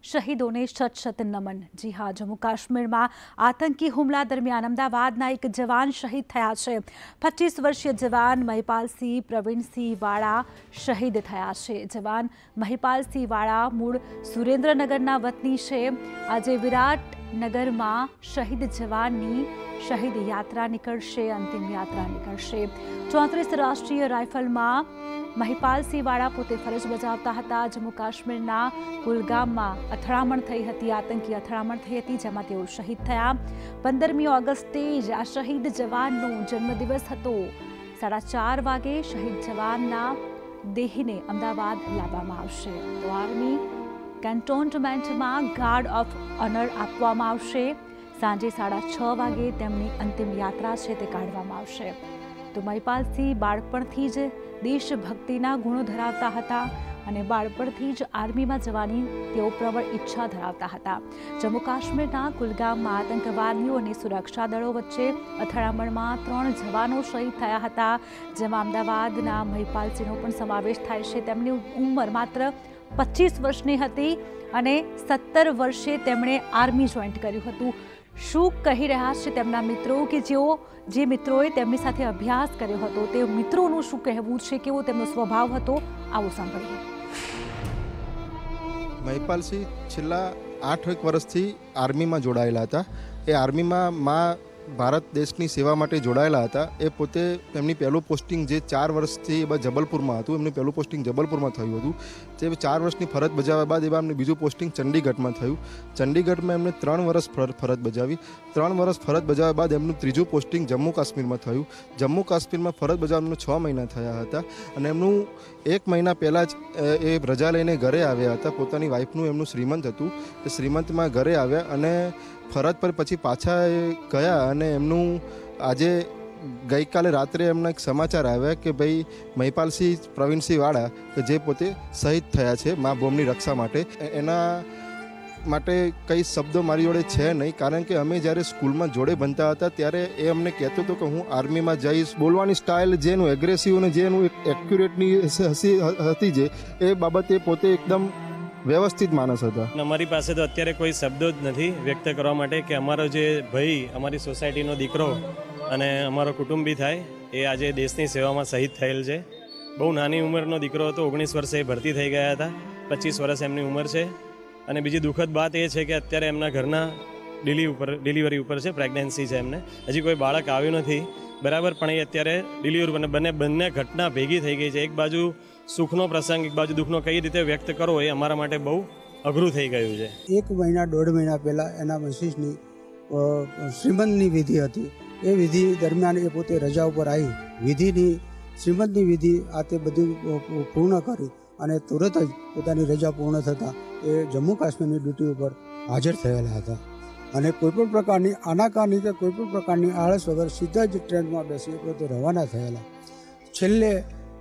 शहीदों ने शत शत नमन। जी हाँ, जम्मू काश्मीर में आतंकी हुमला दरमियान अमदावादना एक जवान शहीद थया छे। 25 वर्षीय जवान महिपाल सिंह प्रवीण सिंह वाड़ा शहीद थया छे। जवान महिपाल सिंह वाड़ा मूળ सुरेन्द्रनगरना वतनी छे। आज विराटनगर में शहीद जवाननी शहीद यात्रा निकळशे, अंतिम यात्रा निकळशे। 34 राष्ट्रीय राइफल में महिपाल सिंह वाड़ा पोते फरज बजावता हता। जम्मू काश्मीरना कुलगाम में અથડામણ થઈ હતી, આતંકી અથડામણ થઈ હતી, જેમાં તેઓ શહીદ થયા। 15મી ઓગસ્ટે જ આ શહીદ જવાનનો જન્મદિવસ હતો। 4:30 વાગે શહીદ જવાનના દેહને અમદાવાદ લાવવામાં આવશે। તો આર્મી કેન્ટોનમેન્ટમાં ગાર્ડ ઓફ ઓનર આપવામાં આવશે। સાંજે 6:30 વાગે તેમની અંતિમ યાત્રા છે તે કાઢવામાં આવશે। તો महिपाल सिंह બાળપણથી જ દેશભક્તિના ગુણો ધરાવતા હતા અને બાળપણથી જ આર્મીમાં જવાની તેઓ પ્રબળ ઈચ્છા ધરાવતા હતા। જમ્મુ કાશ્મીરના કુલગામમાં આતંકવાદીઓ અને સુરક્ષા દળો વચ્ચે અથડામણમાં 3 જવાનો શહીદ થયા હતા, જેમાં અમદાવાદના महिपाल सिंहનો પણ સમાવેશ થાય છે। તેમની ઉંમર માત્ર 25 વર્ષની હતી અને 17 વર્ષે તેમણે આર્મી જોઈન્ટ કર્યું હતું। શું કહી રહ્યા છે તેમના મિત્રો કે જે મિત્રોએ તેમની સાથે અભ્યાસ કર્યો હતો, તે મિત્રોનું શું કહેવું છે, કેવો તેમનો સ્વભાવ હતો, આવો સાંભળીએ। महिपाल सिंह छेल्ला 8 वर्षथी आर्मी में जोड़ायेला हता। ए आर्मी में भारत देशनी सेवा माटे जोड़ायेला हता। ए पोते एमनी पहलू पोस्टिंग जे 4 वर्षथी जबलपुर में हतुं, एमनी पहलू पोस्टिंग जबलपुर में थयुं हतुं। जे 4 वर्षनी फरज बजाव्या बाद एवा एमने बीजू पोस्टिंग चंडीगढ़ में थयुं। चंडीगढ़ में एमने 3 वर्ष फरज बजावी। 3 वर्ष फरज बजाव्या बाद एमनुं त्रीजું पोस्टिंग जम्मू काश्मीर में थयुं। जम्मू काश्मीर में फरज बजाववाने 6 महीना थया हता अने एमनुं 1 महीना पहला ज ए रजा लईने घरे आव्या हता। पोतानी वाइफनुं एमनुं श्रीमंत हतुं, ते श्रीमंत में घरे आव्या अने फरज पर पछी पाछा गया अने एमनुं आजे गई काले रात्रे एमना एक समाचार आव्या कि भाई महिपाल सिंह प्रवीण सिंह वाड़ा के जे पोते शहीद थया छे माँ बोमनी रक्षा माटे। एना माटे कई शब्दों मारी जोड़े छे नहीं, कारण के अमे ज्यारे स्कूल में जोड़े बनता था त्यारे ए अमने कहेतो तो कि हूँ आर्मी में जईश। बोलवानी स्टाइल जेनु एग्रेसिव ने जेनु एक्युरेटनी हती जे ए बाबते पोते एकदम व्यवस्थित मानस था। अमारी पासे तो अत्यारे कोई शब्दों ज नथी व्यक्त करवा माटे के अमारो जे भाई अमारी सोसायटीनो दीकरो अने अमारो कुटुंबी थाय ए आजे देशनी सेवामां शहीद थयेल छे। बहु नानी उंमरनो दीकरो हतो, 19 वर्षे भरती थई गया हता। 25 वर्ष एमनी उंमर छे। अने बीजी दुखद बात ए छे के अत्यारे एमना घरना डिलीवरी उपर छे, प्रेग्नेन्सी छे एમને। हजी कोई बाळक આવ્યું નથી बराबर, पण ए अत्यारे डिलीवरी બંને घटना भेगी થઈ ગઈ છે। एक बाजू सुखनो प्रसंग, एक बाजू दुखनो कई रीते व्यक्त करो ए अमारा माटे बहु अघरू थई गयुं छे। 1 महीना 1.5 महीना पहला एना मिसेसनी श्रीमंतनी विधि हती। ए विधि दरमियान ए पोते रजा पर आई विधिनी श्रीमंतनी विधि आते बधुं पूर्ण करी अने तुरंत ज पोतानी रजा पूर्ण थता ए जम्मू काश्मीरनी ड्यूटी पर हाजर थयेला हता। અને કોઈપણ પ્રકારની આનાકાની કે કોઈપણ પ્રકારની આળસ વગર सीधा જ ટ્રેનમાં બેસી પોતે રવાના થયેલા। છેલ્લે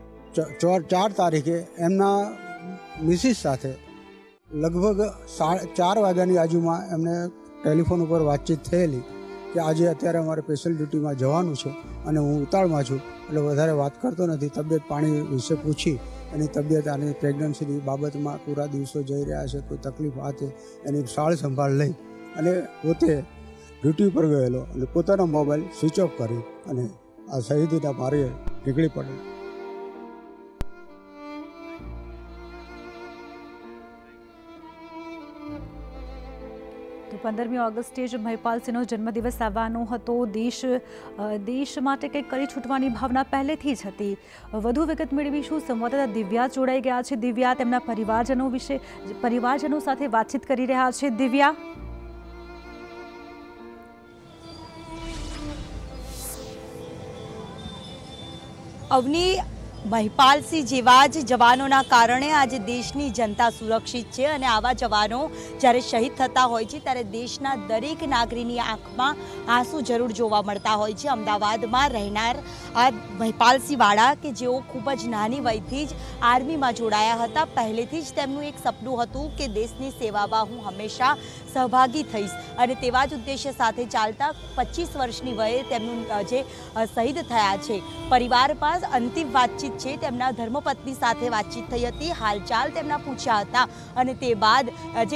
4 તારીખે એમના મિસિસ સાથે લગભગ 4 વાગ્યાની આજુમાં એમને ટેલિફોન ઉપર વાતચીત થયેલી કે આજે અત્યારે અમારે સ્પેશિયલ ડ્યુટીમાં જવાનું છે અને હું ઉતાળમાં છું, એટલે વધારે વાત કરતો નથી। તબિયત પાણી વિશે પૂછી એની તબિયત આની પ્રેગ્નન્સીની બાબતમાં પૂરા દિવસો જઈ રહ્યા છે, કોઈ તકલીફ આ તે એની સાળ સંભાળ લઈ અને પોતે ડ્યુટી પર ગયેલો અને પોતાનો મોબાઈલ સ્વિચ ઓફ કરી અને આ શહીદીના માર્ગે નીકળી પડેલો। તો 15મી ઓગસ્ટે જ महिपाल सिंहનો જન્મદિવસ આવવાનો હતો। દેશ માટે કંઈક કરી છૂટવાની ભાવના પહેલેથી જ હતી। વધુ વિગત મેળવીશું। સંવાદદાતા દિવ્યા જોડાઈ ગયા છે। દિવ્યા તેમના પરિવારજનો સાથે વાતચીત કરી રહ્યા છે। દિવ્યા, અવની महिपाल सिंह जेवा ज जवानों कारणे आज देशनी जनता सुरक्षित है और आवा जवानों જ્યારે शहीद थता होय छे त्यारे देशना दरेक नागरिकनी आंखमां आंसू जरूर जोवा मळता होय छे। अमदावादमां રહેનાર आ महिपाल सिंह वाड़ा के जेओ खूब ज नानी वयथी ज आर्मीमां जोड़ाया हता। पहलेथी ज तेमनुं एक सपनुं हतुं के देशनी सेवामां हूँ हमेशा सहभागी थईश अने तेवा ज उद्देश्य साथे चालता 25 वर्षनी वये तेमनुं जे शहीद थया छे परिवार पास अंतिम बातचीत છે તેમના ધર્મપત્ની સાથે વાતચીત થઈ હતી, હાલચાલ તેમના પૂછ્યા હતા અને તે બાદ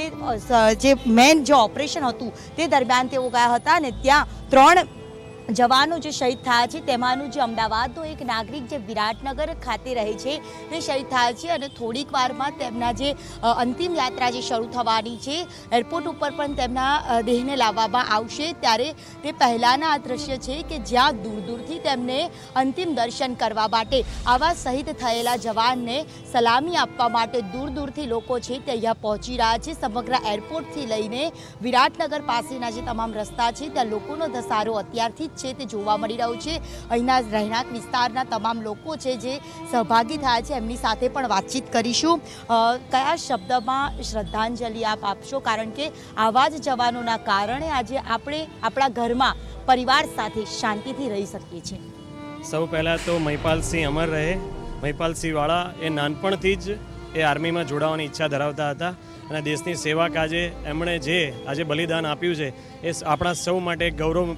જે મેન જે ઓપરેશન હતું તે દરમિયાન તેઓ ગયા હતા અને ત્યાં 3 જવાનો જે શહીદ થયા છે તેમાંનું જે અમદાવાદનો એક નાગરિક જે વિરાટનગર ખાતે રહે છે તે શહીદ થયા છે અને થોડીક વારમાં તેમના જે અંતિમ યાત્રા જે શરૂ થવાની છે એરપોર્ટ ઉપર પણ તેમના દેહને લાવવામાં આવશે ત્યારે તે પહેલાંના આ દ્રશ્ય છે કે જ્યાં દૂર દૂરથી તેમને અંતિમ દર્શન કરવા માટે આવા શહીદ થયેલા જવાનને સલામી આપવા માટે દૂર દૂરથી લોકો છે તે અહીંયા પહોંચી રહ્યા છે। સમગ્ર એરપોર્ટથી લઈને વિરાટનગર પાસેના જે તમામ રસ્તા છે ત્યાં લોકોનો ધસારો અત્યારથી છે તે જોવા મળી રહ્યું છે। અહીંના રહેણાંક વિસ્તારના તમામ લોકો છે જે સહભાગી થયા છે એમની સાથે પણ વાતચીત કરીશું। કયા શબ્દમાં શ્રદ્ધાંજલિ આપ આપશો, કારણ કે આવા જ જવાનોના કારણે આજે આપણે આપણા ઘરમાં પરિવાર સાથે શાંતિથી રહી શકીએ છીએ। સૌ પહેલાં તો મહિપાલસિંહ અમર રહે। મહિપાલસિંહ વાળા એ નાનપણથી જ એ આર્મીમાં જોડાવાની ઈચ્છા ધરાવતા હતા અને દેશની સેવા કાજે એમણે જે આજે બલિદાન આપ્યું છે એ આપણા સૌ માટે ગૌરવ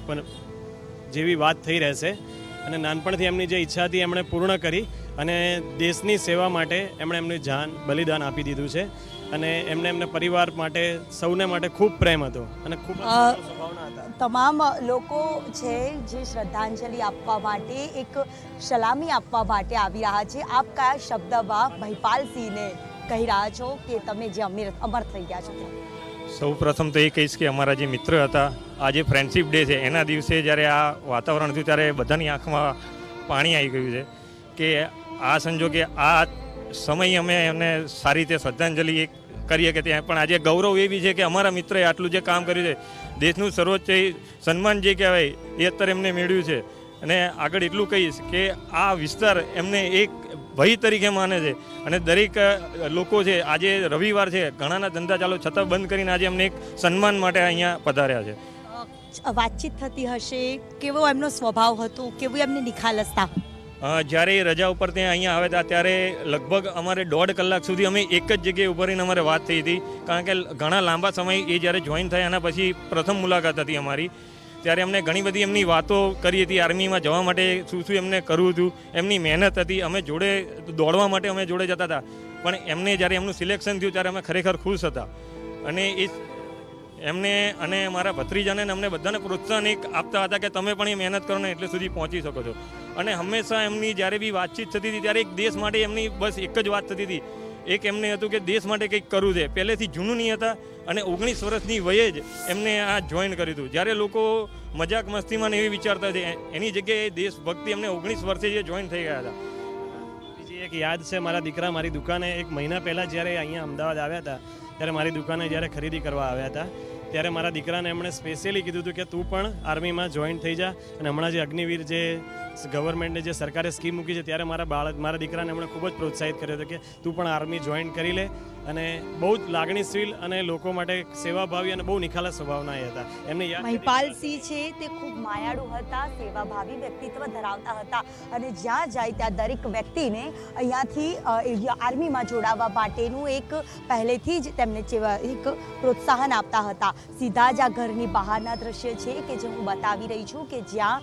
જેવી વાત થઈ રહેશે અને નાનપણથી એમની જે ઈચ્છા હતી એમણે પૂર્ણ કરી અને દેશની સેવા માટે એમણે એમની જાન બલિદાન આપી દીધું છે અને એમને પરિવાર માટે સૌને માટે ખૂબ પ્રેમ હતો અને ખૂબ સ્વભાવના હતા। તમામ લોકો છે જે શ્રદ્ધાંજલિ આપવા માટે એક સલામી આપવા માટે આવી રહ્યા છે। આપ કયા શબ્દમાં મહિપાલસિંહને કહી રહ્યા છો કે તમે જે અમર થઈ ગયા છો? સૌ પ્રથમ તો એ કહીશ કે અમારા જે મિત્ર હતા, આજે ફ્રેન્ડશિપ ડે છે એના દિવસે જ્યારે આ વાતાવરણ થયું ત્યારે બધાની આંખમાં પાણી આવી ગયું છે કે આ સંજોગે આ સમય અમે એમને સારી રીતે શ્રદ્ધાંજલિ કરીએ કે ત્યાં પણ આજે ગૌરવ એવી છે કે અમારા મિત્રએ આટલું જે કામ કર્યું છે, દેશનું સર્વોચ્ચ સન્માન જે કહેવાય એ અત્યારે એમને મેળવ્યું છે અને આગળ એટલું કહીશ કે આ વિસ્તાર એમને એક ભય તરીકે માને છે અને દરેક લોકો છે આજે રવિવાર છે, ઘણાના ધંધા ચાલુ છતાં બંધ કરીને આજે એમને એક સન્માન માટે અહીંયા પધાર્યા છે। વાતચીત થતી હશે, કેવો એમનો સ્વભાવ હતો, કેવું એમને નિખાલસતા? જ્યારે રજા ઉપર ત્યાં અહીંયા આવ્યા હતા ત્યારે લગભગ અમારે 1.5 કલાક સુધી અમે એક જ જગ્યાએ ઉભા રહીને અમારે વાત થઈ હતી, કારણ કે ઘણા લાંબા સમય એ જ્યારે જોઈન થયા એના પછી પ્રથમ મુલાકાત હતી અમારી, ત્યારે અમને ઘણી બધી એમની વાતો કરી હતી, આર્મીમાં જવા માટે શું શું એમને કરવું હતું, એમની મહેનત હતી, અમે જોડે દોડવા માટે અમે જોડે જતા હતા, પણ એમને જ્યારે એમનું સિલેક્શન થયું ત્યારે અમે ખરેખર ખુશ હતા અને એ એમને અને મારા ભત્રીજાને અમને બધાને પ્રોત્સાહન એક આપતા હતા કે તમે પણ એ મહેનત કરો ને એટલે સુધી પહોંચી શકો છો। અને હંમેશા એમની જ્યારે બી વાતચીત થતી હતી ત્યારે એક દેશ માટે એમની બસ એક જ વાત થતી હતી, એક એમને હતું કે દેશ માટે કંઈક કરવું છે। પહેલેથી જૂનું નહીં હતા અને 19 વર્ષની વયે જ એમને આ જોઈન કર્યું હતું। જ્યારે લોકો મજાક મસ્તીમાં એવી વિચારતા છે એની જગ્યાએ દેશભક્તિ એમને 19 વર્ષે જે જોઈન થઈ ગયા હતા। બીજી એક યાદ છે, મારા દીકરા મારી દુકાને 1 મહિના પહેલાં જ્યારે અહીંયા અમદાવાદ આવ્યા હતા ત્યારે મારી દુકાને જ્યારે ખરીદી કરવા આવ્યા હતા ત્યારે મારા દીકરાને એમણે સ્પેશિયલી કીધું હતું કે તું પણ આર્મીમાં જોઈન થઈ જા અને હમણાં જે અગ્નિવીર જે ગવર્મેન્ટને જે સરકારે સ્કીમ મૂકી છે ત્યારે મારા દીકરાને એમણે ખૂબ જ પ્રોત્સાહિત કર્યો હતો કે તું પણ આર્મી જોઈન કરી લે અને બહુ જ લાગણીશીલ અને લોકો માટે સેવાભાવી અને બહુ નિખાલસ સ્વભાવના એ હતા। એમને મહિપાલસિંહ છે તે ખૂબ માયાળુ હતા, સેવાભાવી વ્યક્તિત્વ ધરાવતા હતા અને જ્યાં જાય ત્યાં દરેક વ્યક્તિને અહીંયાથી આર્મીમાં જોડાવા માટેનું એક પહેલેથી જ તેમને એક પ્રોત્સાહન આપતા હતા। સીધા જ આ ઘરની બહારના દ્રશ્ય છે કે જે હું બતાવી રહી છું કે જ્યાં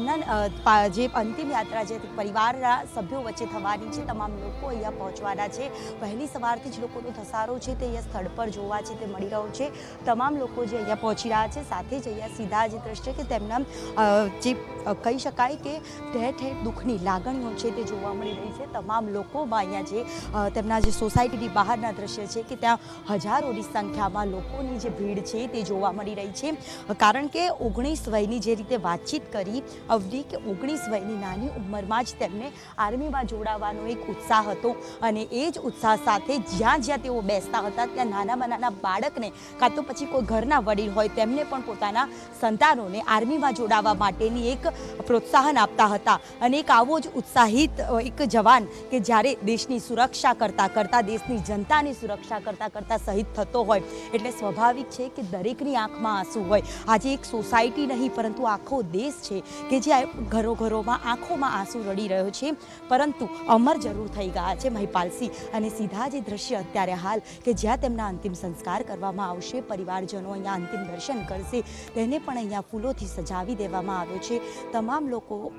તેમના જે અંતિમ યાત્રા જે પરિવારના સભ્યો વચ્ચે થવાની છે, તમામ લોકો અહીંયા પહોંચવાના છે। વહેલી સવારથી જ લોકોનો ધસારો છે તે અહીંયા સ્થળ પર જોવા છે તે મળી રહ્યો છે। તમામ લોકો જે અહીંયા પહોંચી રહ્યા છે, સાથે જ અહીંયા સીધા જે દ્રશ્ય કે તેમના જે કહી શકાય કે ઠેર ઠેર દુઃખની લાગણીઓ છે તે જોવા મળી રહી છે। તમામ લોકોમાં અહીંયા જે તેમના જે સોસાયટીની બહારના દ્રશ્ય છે કે ત્યાં હજારોની સંખ્યામાં લોકોની જે ભીડ છે તે જોવા મળી રહી છે, કારણ કે 19 વયની જે રીતે વાતચીત કરી અવની કે 19 વયની નાની ઉંમરમાં જ તેમને આર્મીમાં જોડાવાનો એક ઉત્સાહ હતો અને એ જ ઉત્સાહ સાથે જ્યાં જ્યાં તેઓ બેસતા હતા ત્યાં નાનામાં નાના બાળકને કાં તો પછી કોઈ ઘરના વડીલ હોય તેમને પણ પોતાના સંતાનોને આર્મીમાં જોડાવા માટેની એક પ્રોત્સાહન આપતા હતા અને એક આવો જ ઉત્સાહિત એક જવાન કે જ્યારે દેશની સુરક્ષા કરતાં દેશની જનતાની સુરક્ષા કરતાં શહીદ થતો હોય એટલે સ્વાભાવિક છે કે દરેકની આંખમાં આંસુ હોય। આજે એક સોસાયટી નહીં પરંતુ આખો દેશ છે કે જે ઘરોમાં આંખોમાં આંસુ રડી રહ્યો છે, પરંતુ અમર જરૂર થઈ ગયા છે મહિપાલસિંહ અને સીધા જે દ્રશ્ય અત્યારે હાલ કે જ્યાં તેમના અંતિમ સંસ્કાર કરવામાં આવશે, પરિવારજનો અહીંયા અંતિમ દર્શન કરશે, તેને પણ અહીંયા ફૂલોથી સજાવી દેવામાં આવ્યો છે। તમામ લોકો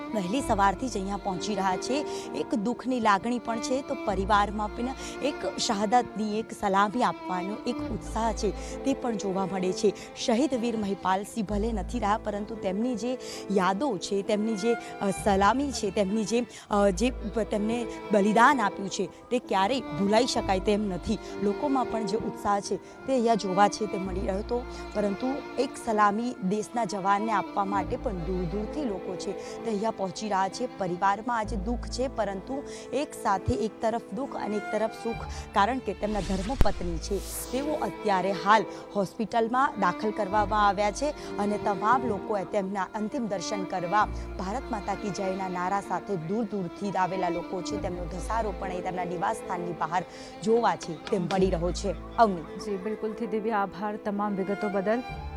વહેલી સવારથી જ અહીંયા પહોંચી રહ્યા છે। એક દુઃખની લાગણી પણ છે તો પરિવારમાં પણ એક શહાદતની એક સલામી આપવાનો એક ઉત્સાહ છે તે પણ જોવા મળે છે। શહીદ વીર મહિપાલસિંહ ભલે નથી રહ્યા પરંતુ તેમની જે યાદો છે, તેમની જે સલામી છે, તેમની જે તેમને બલિદાન આપ્યું છે તે ક્યારેય ભૂલાઈ શકાય તેમ નથી। લોકોમાં પણ જે ઉત્સાહ છે તે અહીંયા જોવા છે તે મળી રહ્યો હતો, પરંતુ એક સલામી દેશના જવાનને આપવા માટે પણ દૂર દૂરથી લોકો છે તે અહીંયા પહોંચી રહ્યા છે। પરિવારમાં આજે દુઃખ છે, પરંતુ એક સાથે એક તરફ દુઃખ અને એક તરફ સુખ, કારણ કે તેમના ધર્મપત્ની છે તેઓ અત્યારે હાલ હોસ્પિટલમાં દાખલ કરવામાં આવ્યા છે અને તમામ લોકોએ તેમના અંતિમ દર્શન કરવા ભારત માતા કી જયના નારા સાથે દૂર દૂરથી આવેલા લોકો છે તેમનો ધસારો પણ અહીં તેમના નિવાસ સ્થાનની બહાર જોવા છે તે મળી રહ્યો છે। અવની જી બિલકુલથી દિવ્યા, આભાર તમામ વિગતો બદલ।